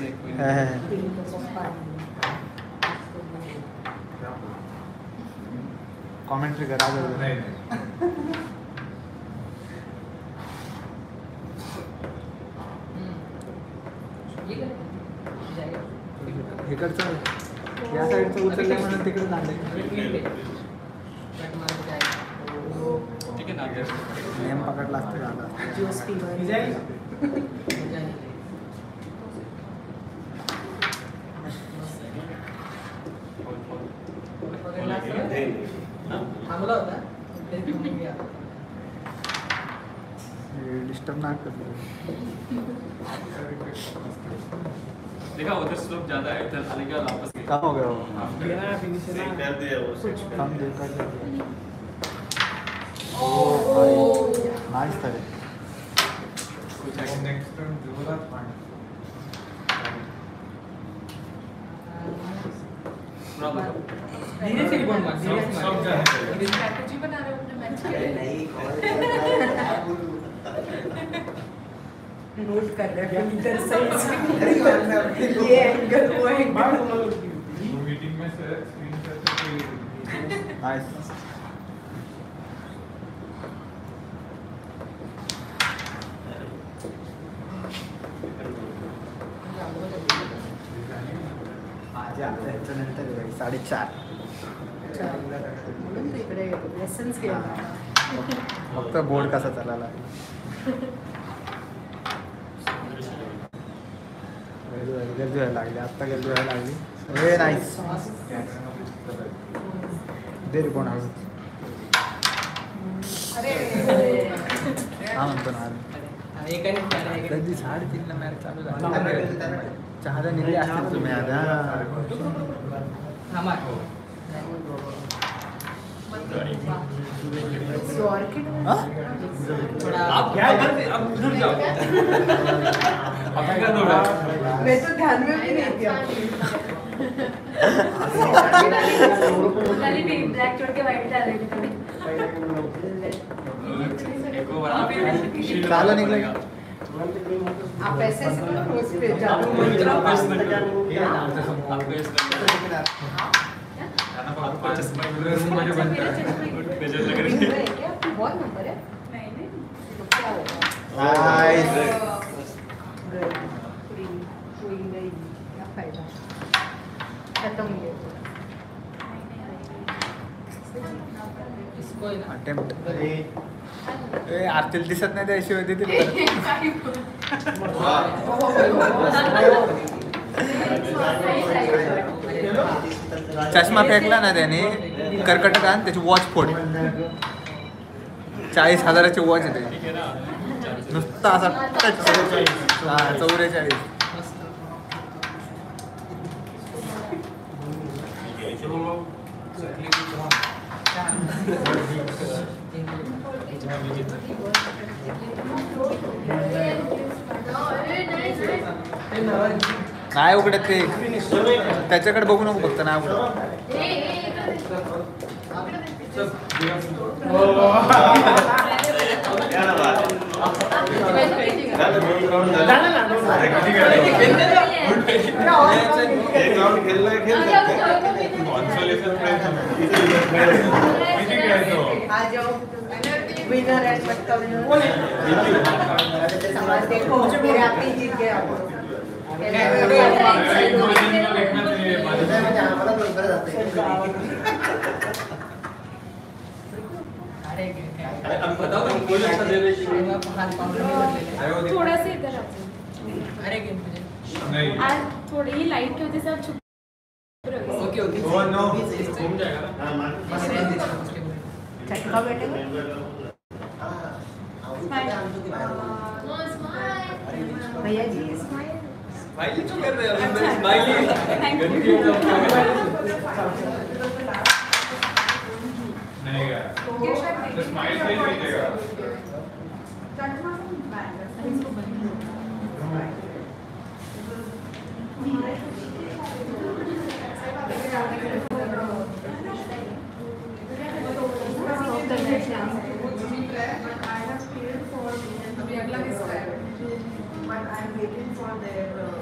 Commentary करा दो। इकडचं या साईडचं उचललं म्हणून तिकडे काढले। ठीक है ना, नेम पकडला असतं झालं। थांबला होता डिस्टर्ब ना कर। देखा उधर स्लोप ज्यादा है, इधर आने के बाद वापस कम हो गया वो। कर दिया वो कम दे कर दिया। ओह भाई नाइस था। नेक्स्ट टर्न जोरदार पॉइंट। धीरे से रिबाउंड मार, धीरे से सब जाने चाहिए। स्ट्रैटेजी बना रहे हो अपने मैच के लिए। नोट कर रहे हैं इधर साइड से ये एंगल वो एंगल। मीटिंग में से स्क्रीन शेयर करके नाइस। माझ्या आता नंतर 4:30 म्हणून तर इकडे लेसन्स घ्या। फक्त बोर्ड कसा चालायला। गर्दी व्हायला लागली, आत्ता गर्दी व्हायला लागली। ए नाईस दे रिपोर्ट हळू। अरे हा म्हणतो ना कधी 3:30ला मॅच चालू झाली। 4ला निघले असतील तुम्ही आता। आप क्या करते, अब उधर जाओ। आपका दौड़ा। मैं तो ध्यान में भी नहीं दिया। खाली नहीं ब्लैक छोड़ के वाइट डाल रही थी। एक ओवर आप चाला निकला। आप ऐसे ऐसे तो रोज पे जाओ। आपको चश्मा मुझे बंद कर नजर लग रही है। बहुत नंबर है। नहीं क्या होगा? नाइस। कोई नहीं क्या फायदा खत्म हो गया। अटेम्प्ट ए आरतील दिसत नाही त्याशिवाय देतील चष्मा फेकला ना त्याने कर्कटकान त्याची वॉच फोड 40,000ची वॉच आहे त्याची नुसता असा टच 44 नाही उघडत ते त्याच्याकडे बघू नको फक्त नाही उघडत विनर है समाज देखो मेरे आप ही जीत गए आप अब बताओ तुम कोई अच्छा दे रहे थोड़ा सा इधर आ अरे नहीं आज थोड़ी ही लाइट की वजह से आप छुप रहे हो। ओके ओके वो नो घूम जाएगा ना। चटका बैठेगा भैया जी भाई ये क्यों कर रहे हो मैं स्माइली नहीं गया तो स्माइल नहीं मिलेगा अभी अगला किसका है? But I'm waiting for their